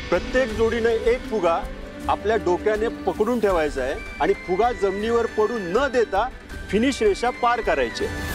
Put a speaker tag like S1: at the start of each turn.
S1: प्रत्येक जोडीने एक फुगा आपल्या डोक्याने पकडून ठेवायचा आहे आणि फुगा जमिनीवर पडून न देता फिनिश रेषा पार करायची आहे।